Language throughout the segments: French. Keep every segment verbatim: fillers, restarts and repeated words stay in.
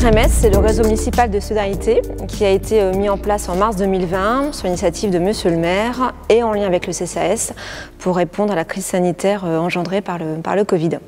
R M S, c'est le réseau municipal de solidarité qui a été mis en place en mars deux mille vingt sur l'initiative de Monsieur le maire et en lien avec le C C A S pour répondre à la crise sanitaire engendrée par le, par le Covid.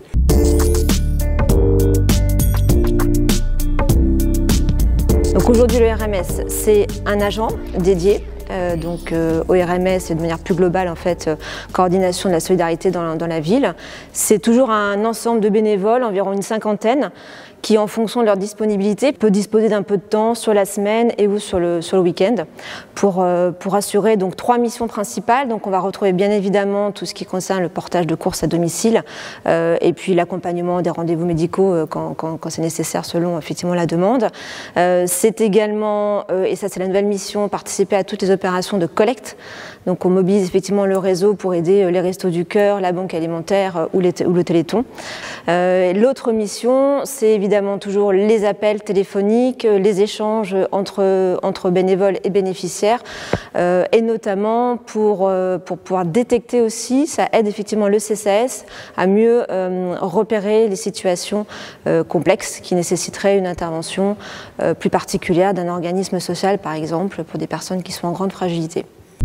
Donc aujourd'hui, le R M S, c'est un agent dédié Euh, donc euh, au R M S et de manière plus globale en fait, euh, coordination de la solidarité dans, dans la ville. C'est toujours un ensemble de bénévoles, environ une cinquantaine, qui en fonction de leur disponibilité peut disposer d'un peu de temps sur la semaine et ou sur le, sur le week-end pour, euh, pour assurer donc trois missions principales. Donc on va retrouver bien évidemment tout ce qui concerne le portage de courses à domicile euh, et puis l'accompagnement des rendez-vous médicaux euh, quand, quand, quand c'est nécessaire selon effectivement la demande. Euh, c'est également, euh, et ça c'est la nouvelle mission, participer à toutes les opérations de collecte. Donc on mobilise effectivement le réseau pour aider les Restos du Cœur, la Banque Alimentaire ou, les, ou le Téléthon. Euh, L'autre mission, c'est évidemment toujours les appels téléphoniques, les échanges entre, entre bénévoles et bénéficiaires, euh, et notamment pour, euh, pour pouvoir détecter aussi, ça aide effectivement le C C A S à mieux euh, repérer les situations euh, complexes qui nécessiteraient une intervention euh, plus particulière d'un organisme social, par exemple, pour des personnes qui sont en grande fragilité.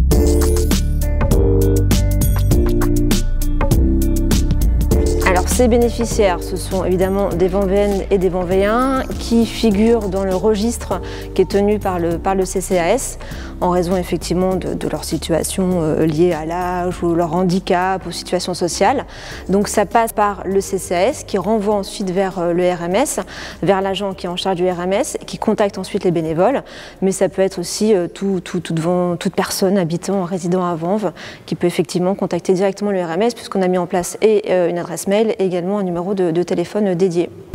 Alors ces bénéficiaires, ce sont évidemment des Vendéennes et des Vendéens qui figurent dans le registre qui est tenu par le, par le C C A S en raison effectivement de, de leur situation euh, liée à l'âge ou leur handicap ou situation sociale. Donc ça passe par le C C A S qui renvoie ensuite vers euh, le R M S, vers l'agent qui est en charge du R M S, qui contacte ensuite les bénévoles. Mais ça peut être aussi euh, tout, tout, tout, toute personne habitant, résidant à Vanves qui peut effectivement contacter directement le R M S puisqu'on a mis en place et euh, une adresse mail et également un numéro de, de téléphone dédié.